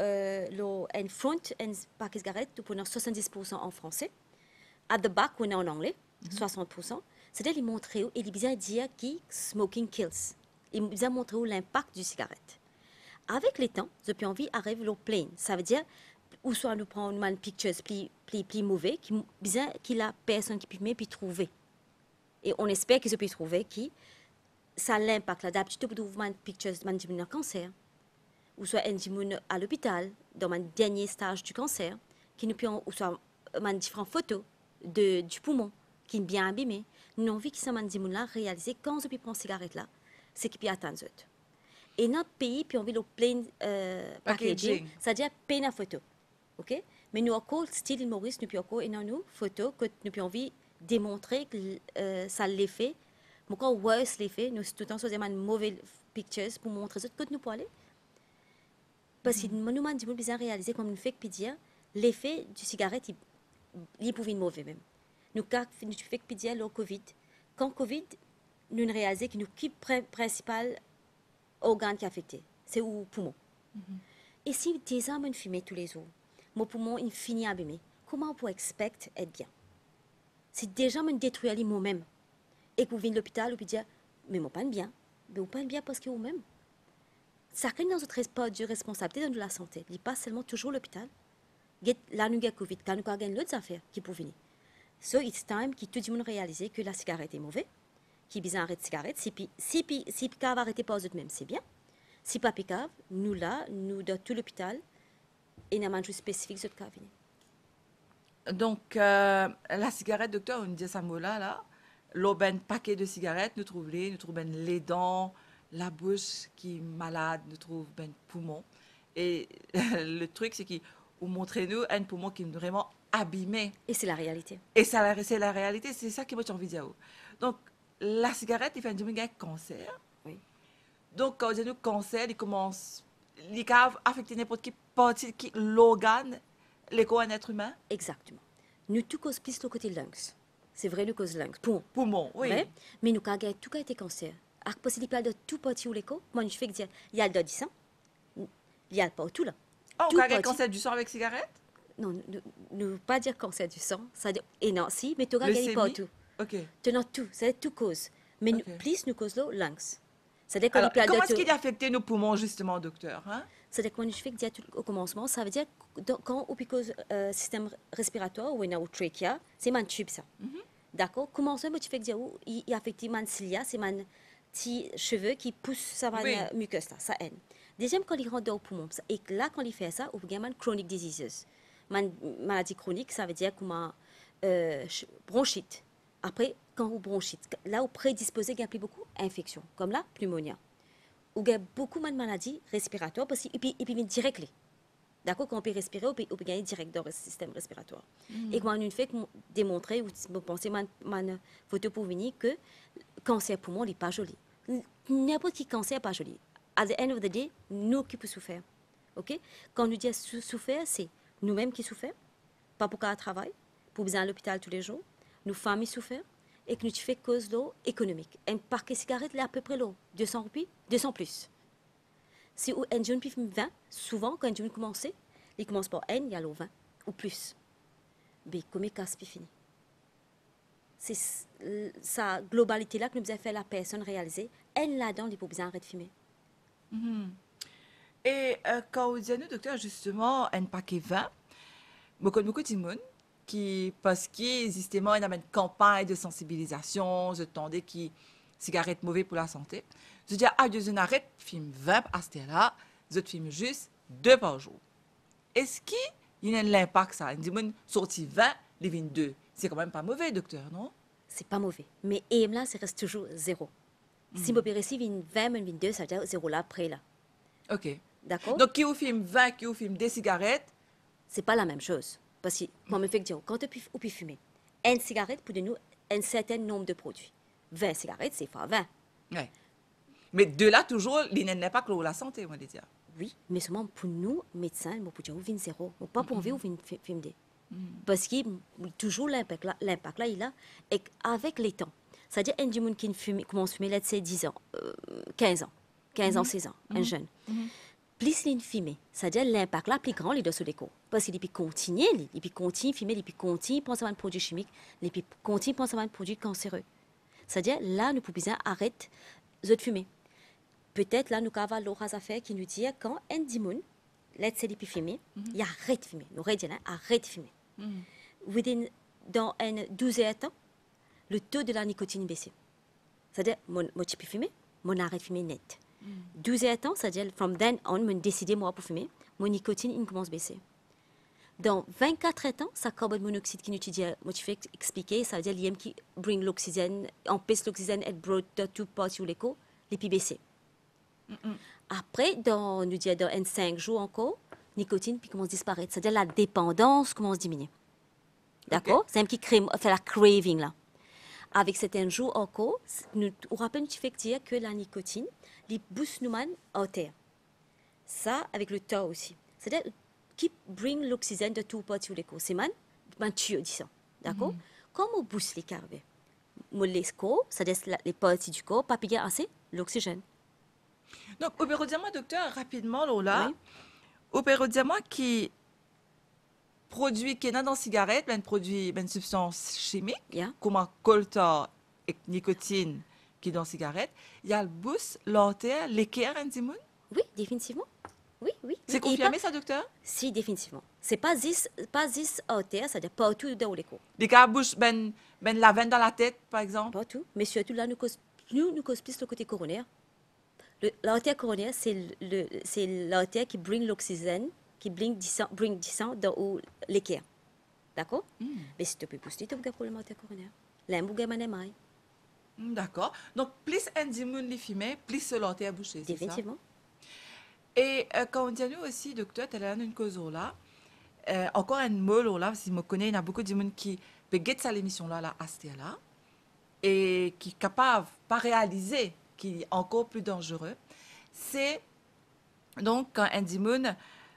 un front, un paquet de cigarettes, vous prenez 70% en français. At the back, on est en anglais, 60%. C'est-à-dire, il montre et il vient dire que smoking kills. Il vient montrer l'impact du cigarette. Avec le temps, depuis envie arrive le plain. Ça veut dire, ou soit nous prenons une picture plus mauvais, qui la personne qui peut puis trouver. Et on espère qu'ils peuvent trouver qui ça l'impact. D'habitude, vous trouvez une picture d'un cancer, ou soit un à l'hôpital, dans un dernier stage du cancer, qui nous peut, ou soit une différente photo du poumon, qui est bien abîmé. Nous avons envie que ces gens-là réalisent quand ils prennent cette cigarette-là, c'est qu'ils peuvent atteindre. Et notre pays, puis on vit le plein packaging, c'est-à-dire peine à photo. OK? Mais nous encore, style Maurice, nous pouvons encore une photo que nous pouvons démontrer que ça l'effet. Mais quand worse l'effet, nous tout le temps faisons une mauvaise pictures pour montrer ce que nous pouvons aller. Parce que nous avons bien réalisé comme une fait que dire l'effet du cigarette, il pouvait être mauvais même. Nous avons fait que dire le Covid. Quand Covid, nous avons réalisé que nous le principal organe qui est affecté, c'est le poumon. Et si des hommes fument tous les jours, mon poumon il finit abîmé, comment on peut expecter être bien? Si déjà me détruit moi-même et que vous venez de l'hôpital, vous dire mais moi pas bien, mais vous pas bien parce que vous-même. Ça crée dans notre responsabilité de la santé. Il n'est pas seulement toujours l'hôpital. Là, nous avons Covid, quand nous avons d'autres affaires qui peuvent venir. So, it's time que tout le monde réalise que la cigarette est mauvaise, qu'il a besoin d'arrêter la cigarette. Si cave arrêter pas aux autres même, c'est bien. Si pas cave, nous là, nous dans tout l'hôpital, et nous avons un jour spécifique de cave. Donc, la cigarette, docteur, on dit ça là, l'aubaine paquet de cigarettes, nous trouvons les dents, la bouche qui est malade, nous trouvons ben poumon. Et le truc, c'est qu'on montrez-nous un poumon qui est vraiment abîmé. Et c'est la réalité. Et c'est la réalité, c'est ça que moi j'ai envie de dire. Donc, la cigarette, il fait un cancer. Oui. Donc, quand on dit cancer, il commence, il peut affecter n'importe quelle partie, l'organe, l'écho à un être humain. Exactement. Nous tout cause plus le côté lungs. C'est vrai, nous cause lungs. Poumon, oui. Ouais? Mais nous avons tout été cancer. À possibilité de tout petit ou l'écho, moi je fais dire, il y a le 10 ans, il y a pas tout là. Oh, on a cancer du sang avec cigarette? Non, ne pas dire cancer du sang, ça dit, et non, si, mais tu as pas tout. OK. Tu as tout, c'est tout cause. Mais plus nous cause le lungs. C'est-à-dire Alors, comment est-ce qu'il a affecté nos poumons, justement, docteur, hein? C'est-à-dire que quand je fais que dire au commencement, ça veut dire que quand on pique le système respiratoire ou une trachea, c'est un tube ça. D'accord? Commencement, tu fais que dire il affecte man cilia, c'est man petits cheveux qui poussent ça Oui. muqueuse là, ça haine. Deuxième quand il rentre dans le poumon, et là quand il fait ça, on a man chronic diseases. Maladie chronique, ça veut dire comme bronchite. Après, quand on bronchite, là on prédisposé à plus beaucoup infection, comme la pneumonie. Ou il y a beaucoup de maladies respiratoires parce qu'il peut direct. D'accord, quand on peut respirer, on peut gagner direct dans le système respiratoire. Et quand on fait démontrer, ou penser ma photo pour venir que le cancer poumon n'est pas joli. N'importe qui cancer n'est pas joli. À the end of the day, nous qui pouvons souffrir. Ok? Quand nous disons souffrir, c'est nous-mêmes qui souffrons, pas pour qu'à travail, pour besoin à l'hôpital tous les jours, nos familles souffrent, et que nous faisons cause d'eau économique. Un paquet de cigarettes, là, à peu près l'eau, 200 roupies, 200 plus. Si un jeune fume 20, souvent, quand un jeune commence, il commence par N, il y a l'eau 20, ou plus. Mais comme il casse, puis fini. C'est sa globalité-là que nous avons fait la personne réaliser. Elle, là-dedans, il faut besoin d'arrêter de fumer. Et quand vous dites, docteur, justement, un paquet 20, beaucoup de monde qui, parce que justement, il y a une campagne de sensibilisation, je tendais qui cigarette mauvais pour la santé. Je dis, ah, je n'arrête, film 20 à ce là je filme juste 2 par jour. Est-ce qu'il y a l'impact ça? Il dit, sorti 20, les 22. C'est quand même pas mauvais, docteur, non? C'est pas mauvais. Mais EM là, ça reste toujours zéro. Si vous réussi 20, 22, ça veut dire zéro là, après là. OK. D'accord? Donc, qui vous filme 20, qui vous filme des cigarettes? C'est pas la même chose. Parce que, moi, me fait dire, quand on peut fumer, une cigarette pour de nous un certain nombre de produits. 20 cigarettes, c'est pas 20. Ouais. Mais de là, toujours, il n'est pas que la santé, moi, je dire. Oui, mais seulement pour nous, médecins, nous pouvons dire, zéro. Pas pour envie, ou fumer. Parce que toujours l'impact là, il a, et avec les temps. C'est-à-dire, un monde qui commence à fumer, let's say, 10 ans, 15 ans, 15 ans, 16 ans, un jeune. Plus il fume, c'est-à-dire l'impact là plus grand, il doit se déco. Parce qu'il peut continuer, il peut continuer à fumer, il peut continuer à penser à un produit chimique, il peut continuer à penser à un produit cancéreux. C'est-à-dire, là, nous pouvons bien arrêter de fumer. Peut-être, là, nous avons l'autre affaire qui nous dit quand un dimon, let's say, il peut fumer, il arrête de fumer. Nous disons, arrête de fumer. Dans un 12 heures de temps, le taux de la nicotine baisse. C'est-à-dire, moi, je peux fumer, mon arrête de fumer net. 12 heures de temps, c'est-à-dire, from then on, je décide moi pour fumer, mon nicotine il commence à baisser. Dans 24 heures de temps, ça carbone monoxyde qui nous dit, moi je fais expliquer, ça veut dire l'IM qui bring l'oxygène, empêche l'oxygène être brought to part sur l'écho, les puis baisser. Après, dans 5 jours encore, nicotine puis commence à disparaître. C'est-à-dire la dépendance commence à diminuer. D'accord? Okay. C'est un qui fait la craving là. Avec certains jours encore, on rappelle dire que la nicotine, les booste nous en terre. Ça, avec le temps aussi. C'est-à-dire, qui bring l'oxygène de tout part sur l'écho. C'est man tue, disons. D'accord? Comme on booste les carbés, les corps, c'est-à-dire les parties du corps, pas bien assez l'oxygène. Donc, dis-moi, docteur, rapidement, là, dis-moi qui produit qui est dans la cigarette, une substance chimique, comme un coltan et nicotine qui est dans la cigarette, il y a le boost, l'anthère, l'équerre, Oui, définitivement. Oui. C'est confirmé, ça, docteur? Si, définitivement. C'est pas 10 anthère, c'est-à-dire partout dans les corps. Les cas bouche, la veine dans la tête, par exemple? Partout. Mais surtout là, nous cause plus le côté coronaire. L'artère coronaire, c'est l'artère qui bring l'oxygène, qui bring du sang dans l'équerre. D'accord? Mais si tu peux pousser, tu as un problème l'artère coronaire. Là, tu as un maille. D'accord. Donc, plus un dimon les fumait, plus l'artère bouchée. Définitivement. Et quand on dit nous aussi, docteur, tu as une cause là. Encore un mot là, si je me connais, il y a beaucoup de monde qui peut guetter ça l'émission là, à ce là, et qui est capable de pas réaliser qui est encore plus dangereux, c'est donc quand un dimon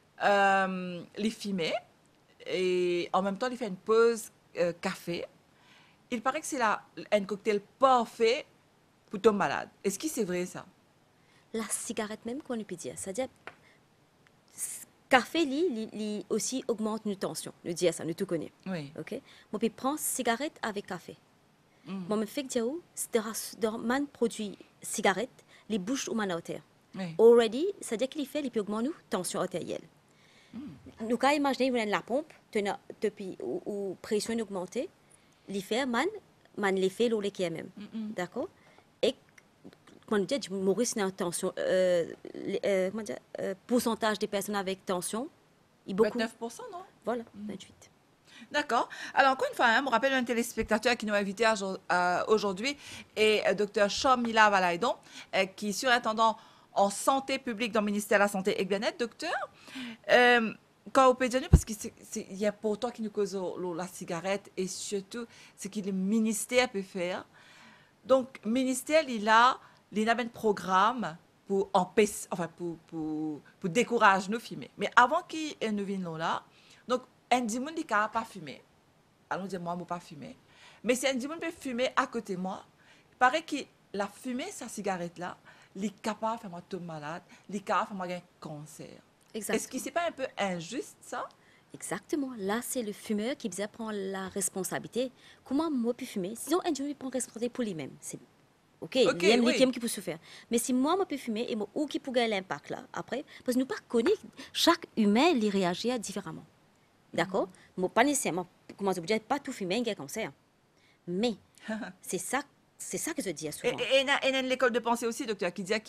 les fumer et en même temps il fait une pause café. Il paraît que c'est un cocktail parfait pour tomber malade. Est-ce que c'est vrai ça? La cigarette même, qu'on peut dire, c'est-à-dire café aussi augmente nos tensions. Nous disons ça, nous tout connaissons. Oui. Ok. Moi puis prends cigarette avec café. Moi me fait que dans man produit cigarette, les bouches ou artère. Oui. Already, c'est-à-dire qu'il fait, il peut augmenter la tension artérielle. Nous quand imaginer la pompe, depuis ou pression augmentée, il fait l'effet l'eau qui est même, d'accord? Et quand on dit Maurice n'a tension, comment dire, pourcentage des personnes avec tension, il beaucoup. 29%, non? Voilà, 28. D'accord. Alors, encore une fois, hein, je me rappelle un téléspectateur qui nous a invité aujourd'hui et Dr. Shamila Valaidon, qui est surintendant en santé publique dans le ministère de la Santé et bien-être. Docteur, quand on peut dire, parce qu'il y a pourtant qui nous cause la cigarette et surtout ce que le ministère peut faire. Donc, le ministère, il a un programme pour empêcher, enfin, pour décourager nos fumer. Mais avant qu'il ne vienne là, donc, un dimanche, il ne peut pas fumer. Allons dire, moi, je ne peux pas fumer. Mais si un dimanche peut fumer à côté de moi, il paraît que la fumée, sa cigarette-là, il est capable de faire moi tomber malade, il est capable de faire moi un cancer. Exactement. Est-ce que ce n'est pas un peu injuste, ça? Exactement. Là, c'est le fumeur qui vient prendre la responsabilité. Comment moi puis fumer? Sinon, un individu prend la responsabilité pour lui-même. C'est OK, il y a oui. qui peut se faire. Mais si moi, je peux fumer, et moi, où qui peut gagner l'impact là, après, parce que nous pas connaître, chaque humain, il réagit différemment. D'accord? Moi, pas nécessairement, comment je veux dire, pas tout fumer, il y a un cancer. Mais, c'est ça que je dis souvent. Et il y a l'école de pensée aussi, docteur, qui dit que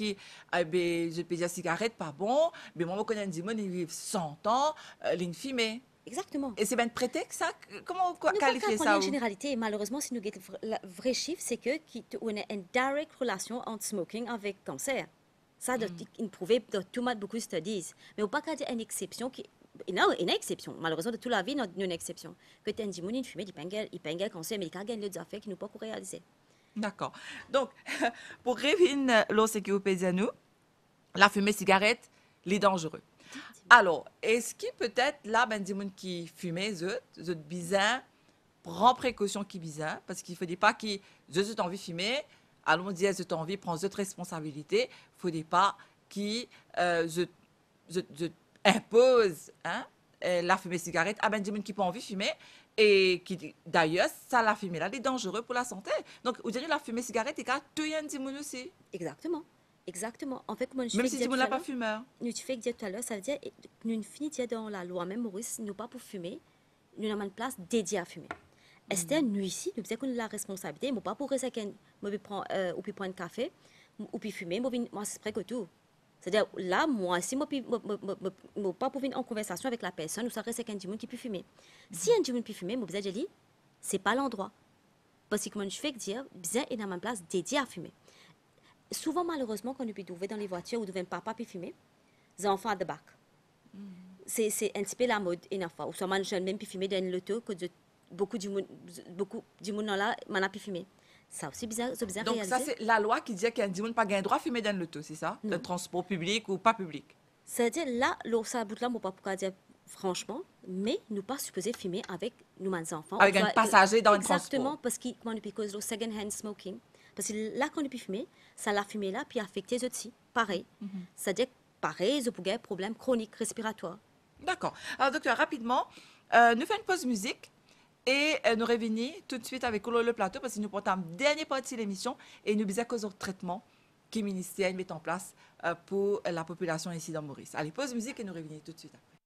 je peux dire cigarette, pas bon, mais moi, je connais un dimanche, il vit 100 ans, il fume. Exactement. Et c'est bien un prétexte, ça? Comment Nous qualifier pas ça? une généralité. Malheureusement, si nous avons le vrai chiffre, c'est que on a une directe relation entre smoking avec cancer. Ça, il prouvé dans tout mal beaucoup de studies. Mais on ne peut pas dire une exception qui. Non, une exception. Malheureusement, de toute la vie, il y a une exception. Que tu as un dimanche, il fume, il peut un cancer, mais il gagne les affaires qui ne peuvent pas réaliser. D'accord. Donc, pour revenir à ce que vous pouvez nous, la fumée cigarette, est dangereux. Alors, est-ce que peut-être là, ben, des gens qui fument, eux bizarre, prend précaution qui bizarre, parce qu'il ne faut pas qu'ils aient envie de fumer, allons dire, ils ont envie de prendre cette responsabilité, il ne faut pas qu'ils imposent la fumée cigarette à ben, des gens qui n'ont pas envie de fumer, et qui, d'ailleurs, ça, la fumée là, est dangereux pour la santé. Donc, vous direz la fumée cigarette, est qu'à tuer un petit monde aussi. Exactement. Exactement. En fait, Même si le petit monde n'est pas fumeur. Nous tu fais dire tout à l'heure, ça veut dire nous finissons dans la loi même Maurice, nous pas pour fumer, nous avons une place dédiée à fumer. Est-ce que nous ici, nous disons qu'on a la responsabilité, mais pas pour rester qu'un, moi puis prendre ou puis prendre un café ou puis fumer, moi c'est près que tout. C'est-à-dire là moi si moi pas pour venir en conversation avec la personne, ou ça reste qu'un dimanche qui peut fumer. Si un dimanche peut fumer, moi vous dit c'est pas l'endroit. Parce que moi je fais dire bien il y a une place dédiée à fumer. Souvent, malheureusement, quand nous pouvons dans les voitures où devant papa puis fumer, les enfants à de bac. C'est un petit peu la mode, une fois. Ou soit man jeune même puis fumer dans l'auto, que beaucoup du monde là, man a puis fumer. Ça aussi bizarre, c'est bizarre. Donc réalisé. ça c'est la loi qui dit qu'un dimanche pas gain droit de fumer dans l'auto, c'est ça? Le transport public ou pas public. C'est-à-dire là, ça bout là, moi pas pourquoi dire franchement, mais nous pas supposé fumer avec nous les enfants. Avec un passager dans un transport. Exactement, parce que comment nous cause le second hand smoking. Parce que là, quand on peut fumer, ça la fumée là, puis affecte les autres aussi. Pareil. C'est-à-dire, pareil, ils ont des problèmes chroniques respiratoires. D'accord. Alors, docteur, rapidement, nous faisons une pause musique et nous revenons tout de suite avec le plateau parce que nous portons la dernière partie de l'émission et nous disons cause traitement que le ministère met en place pour la population ici dans Maurice. Allez, pause musique et nous revenons tout de suite après.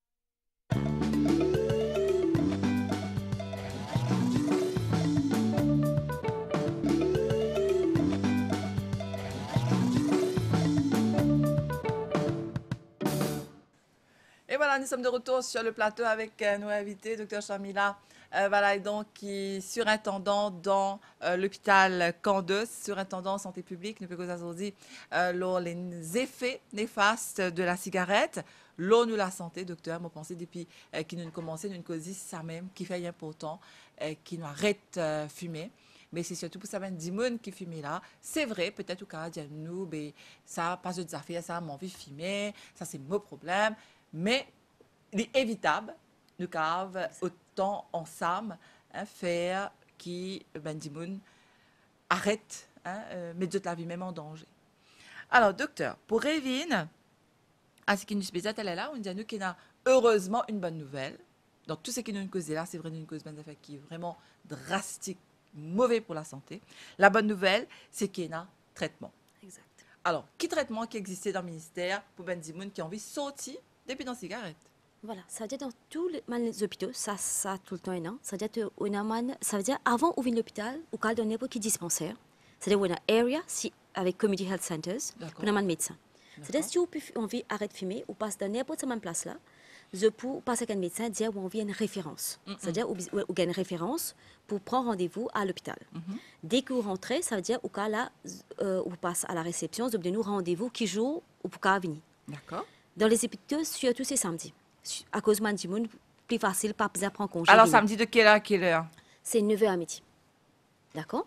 Et voilà, nous sommes de retour sur le plateau avec nos invités, Dr Shamila Valaidon, qui est surintendant dans l'hôpital Candos, surintendant en santé publique. Nous pouvons aujourd'hui les effets néfastes de la cigarette. L'eau nous la santé, docteur, moi pensé depuis qu'il nous commençait, nous causer ça même, qui fait important, qui nous arrête fumer. Mais c'est surtout pour ça, 10 personnes qui fument là. C'est vrai, peut-être au cas de nous, ça passe de affaires, ça m'a envie de fumer, ça c'est mon problème. Mais il est évitable, nous avons autant ensemble faire qui, Dimoun, arrête, mettre la vie même en danger. Alors, docteur, pour revenir à ce qui nous spécial, elle est là, on dit à nous qu'il y a heureusement une bonne nouvelle. Donc, tout ce qui nous cause là, c'est vraiment une cause qui est vraiment drastique, mauvais pour la santé. La bonne nouvelle, c'est qu'il y a un traitement. Exact. Alors, qui traitement qui existait dans le ministère pour ben Dimoun qui a envie de sortir depuis dans la cigarette? Voilà, ça veut dire dans tous les hôpitaux, ça tout le temps, non? Ça veut dire que ça veut dire avant où vient l'hôpital, ou quand on n'importe qui dispensaire, c'est-à-dire on a area si, avec community health centers, D'accord. on a un médecin. C'est-à-dire D'accord. si on veut arrêter de fumer, ou passe dans n'importe quelle place là, je peux passer avec un médecin dire où on vient une référence. C'est-à-dire où on a une référence pour prendre rendez-vous à l'hôpital. Dès que vous rentrez, ça veut dire au cas là, vous passe à la réception, vous obtenez rendez-vous qui joue ou pour qu'à venir. D'accord. Dans les hôpitaux, surtout c'est samedi. À cause de du monde, plus facile, pas besoin de prendre congé. Alors, venir. samedi de quelle heure à quelle heure? C'est 9h à midi. D'accord.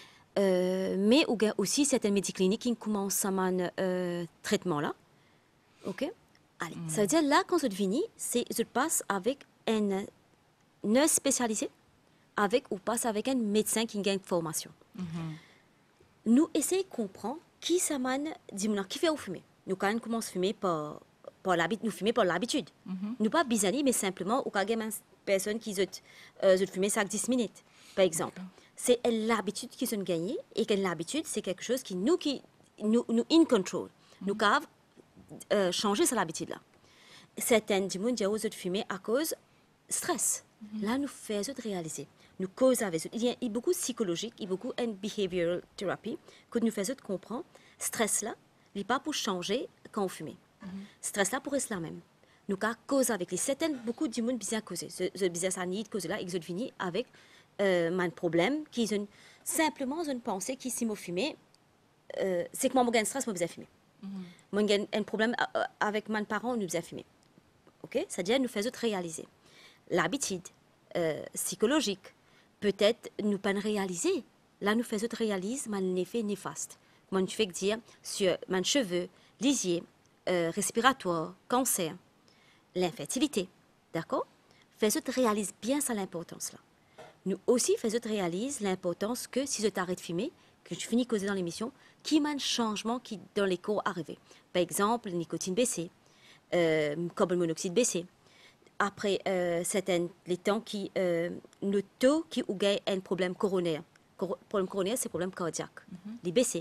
Mais il y a aussi certaines médicliniques qui commencent à un traitement là. OK. Allez, ça veut dire là, quand je finis, je passe avec un nurse spécialisé, ou passe avec un médecin qui gagne formation. Nous essayons de comprendre qui ça mène, qui fait au fumer. Nous, quand on commence à fumer l'habitude, nous fumer par l'habitude. Nous pas bizarre, mais simplement, ou quand il y a une personne qui fumer ça 10 minutes, par exemple. C'est l'habitude qu'ils ont gagnée, et que l'habitude, c'est quelque chose qui nous in control. Nous avons changer cette habitude-là. Certaines du monde disent de fumer à cause stress. Là, nous faisons réaliser. Nous cause avec il y a beaucoup de psychologique, il y a beaucoup de behavioral therapy que nous faisons comprendre. Stress là, il n'est pas pour changer quand on fume. Stress là pour rester la même. Nous avons cause avec les certaines beaucoup de monde bien causé. Ce business a cause là, ils ont fini avec un problème qui ont simplement une pensée qui si moi fumer, c'est que moi j'ai un stress, moi besoin fumer. Moi j'ai un problème avec mes parents, nous besoin fumer. OK? C'est-à-dire nous faisons réaliser l'habitude psychologique. Peut-être nous pas réaliser. Là, nous faisons réaliser mon effet néfaste. Mon fait dire sur mes cheveux, lisier, respiratoire, cancer, l'infertilité. D'accord? Faisons réaliser bien ça l'importance là. Nous aussi faisons réaliser l'importance que si je t'arrête de fumer, que je finis de causer dans l'émission, qui m'a un changement qui dans les cours arrivé. Par exemple, nicotine baissée, carbone monoxyde baissé. Après, les temps qui, le taux qui a un problème coronaire. Problème coronaire, c'est problème cardiaque. Les baissé.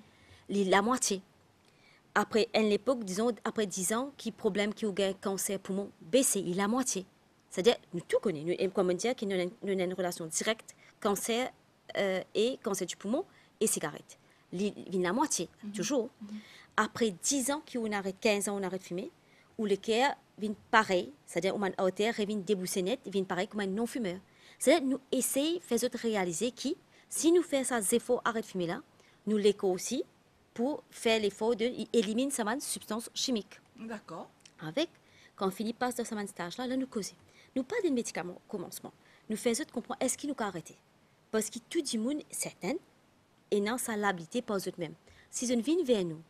La moitié. Après, à l'époque, disons, après 10 ans, qui problème qui a un cancer poumon, baissé, il la moitié. C'est-à-dire, nous tout connaissons. Nous, comme on dit, qu'il y a une relation directe, cancer et cancer du poumon et cigarette. La moitié, toujours. Après 10 ans, qu'on arrête 15 ans, on arrête de fumer, ou le cœur vient pareil, c'est-à-dire qu'on a un artère vient débousser net, vient pareil comme un non-fumeur. C'est-à-dire nous essayons, faisons réaliser que si nous faisons ces efforts arrêt de fumer là, nous l'écho aussi pour faire l'effort d'éliminer cette substance chimique. D'accord. Avec, quand Philippe passe dans ce stage-là, là, nous causons. Nous pas de médicaments au commencement. Nous faisons comprendre est-ce qu'il nous a arrêté. Parce que tout le monde, certain, et non sa l'habilité par eux-mêmes. Si je viens vers nous,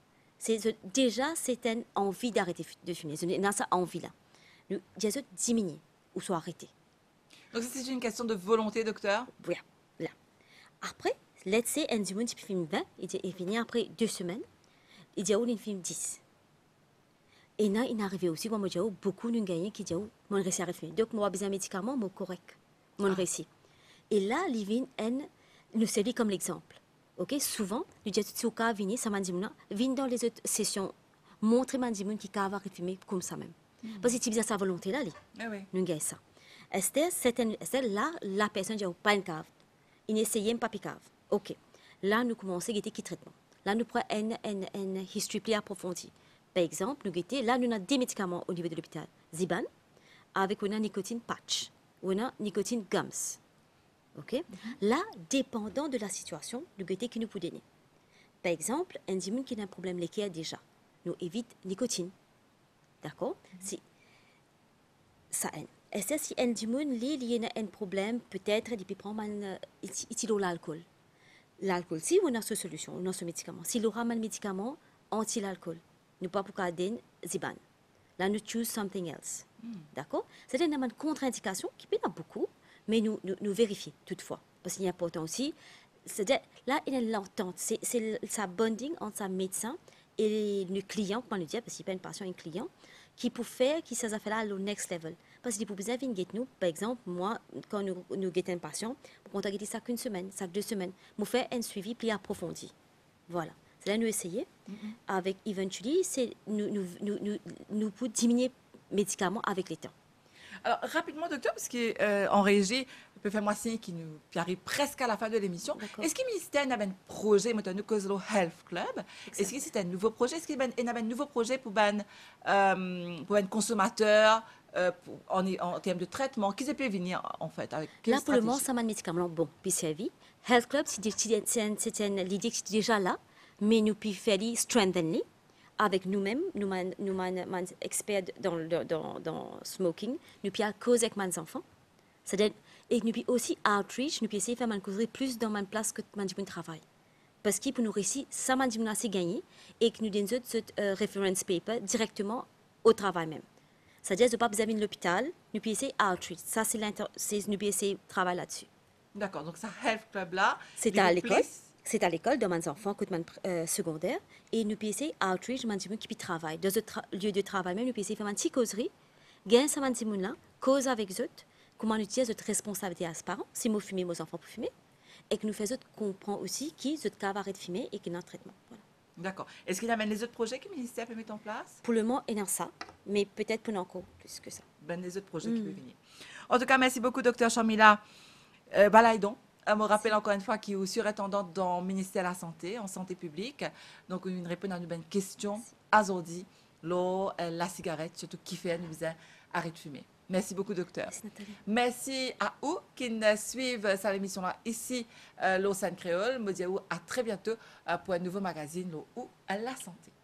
déjà c'est une envie d'arrêter de fumer. Dans sa envie-là. Nous disons diminuer ou soit arrêter. Donc, c'est une question de volonté, docteur? Oui, là. Après, let's say, un dimanche, il filme 20, il finit après 2 semaines, il dit, il filme 10. Et là, il est arrivé aussi, moi, je dis, beaucoup de gagnants qui disent, mon récit a refusé. Donc, moi, j'ai besoin de médicaments, mais correct, mon récit. Et là, il nous servit comme l'exemple. Ok, souvent, nous disons, si au cas venir, ça m'a dit, viens dans les autres sessions, montrez-moi des gens qui peuvent refusé comme ça même. Parce que tu as sa volonté là, nous gagnons ça. Esther, là, la personne dit, pas une cave. Il n'essayait pas de cave. Ok. Là, nous commençons à guetter qui traitement. Là, nous prenons une history plus approfondie. Par exemple, nous guettons, là, nous avons des médicaments au niveau de l'hôpital. Ziban, avec une nicotine patch, ou une nicotine gums. Ok. Là, dépendant de la situation, nous guettons qui nous peut donner. Par exemple, un dimanche qui a un problème laitier déjà, nous évite nicotine. D'accord? Si ça aide. Et ça, si un dimanche, il y a un problème, peut-être, il peut prendre l'alcool. L'alcool, si on a cette solution, on a ce médicament. Si l'on a un médicament anti-l'alcool, nous pas pour garder Ziban. Là, nous choose something else. D'accord? C'est une contre-indication qui peut y en avoir beaucoup, mais nous vérifions toutefois. Parce qu'il est important aussi. C'est-à-dire, là, il y a l'entente. C'est sa bonding entre sa médecin et le client, comment le dire, parce qu'il n'y a pas une patient et un client, qui peut faire que ces affaires-là au next level. Parce qu'il faut besoin de nous, par exemple, moi, quand nous guettons un patient, on compte guetter ça qu'une semaine, ça 2 semaines, nous fait un suivi plus approfondi. Voilà. Là, nous essayons avec Eventually, c'est nous pour diminuer médicaments avec les temps. Alors, rapidement, docteur, parce qu'en régie, on peut faire moi signe qui nous qui arrive presque à la fin de l'émission. Est-ce que le ministère a un projet, maintenant, Kozlo Health Club? Est-ce que c'est un nouveau projet? Est-ce qu'il y a un nouveau projet pour un consommateur en termes de traitement? Qui peut venir, en fait, avec quelle là, pour le moment, stratégie? ça m'a médicament bon, puis servi. Health Club, c'est l'idée qui est déjà là, mais nous pouvons faire strengthen avec nous-mêmes, nous experts dans smoking, nous pouvons causer avec mes enfants. C'est-à-dire, et nous pouvons aussi outreach, nous pouvons essayer de faire causer plus dans ma place que mon travail. Parce que pour nous réussir, ça m'a dit assez gagné et que nous donnons ce reference paper directement au travail même. C'est-à-dire, pas besoin de l'hôpital, nous pouvons essayer outreach. Ça, nous pouvons essayer de travailler là-dessus. D'accord, donc ça Health Club là. C'est à l'école. C'est à l'école, dans mes enfants, côté secondaire. Et nous pouvons essayer outreach, qui travaillent. Dans un lieu de travail même, nous pouvons essayer de faire une petite causerie. Gagner ça, là, cause avec eux, comment on utilise notre responsabilité à ce parent, si moi fumer, mes enfants pour fumer. Et que nous faisons comprendre aussi qui eux cas arrêter de fumer et qui est un traitement. Voilà. D'accord. Est-ce qu'il y a les autres projets que le ministère peut mettre en place? Pour le moment, il y a ça, mais peut-être pour encore plus que ça. Les autres projets qui peuvent venir. En tout cas, merci beaucoup, docteur Chamila Balaïdon. Je me rappelle encore une fois qu'il est au surintendant dans le ministère de la Santé, en santé publique. Donc, une réponse à une bonne question. Aujourd'hui, l'eau, la cigarette, surtout qui fait nous arrêter de fumer. Merci beaucoup, docteur. Merci, Nathalie. Merci à vous qui nous suivent cette émission-là ici, l'eau San Créole. Je vous dis à très bientôt pour un nouveau magazine, l'eau ou la santé.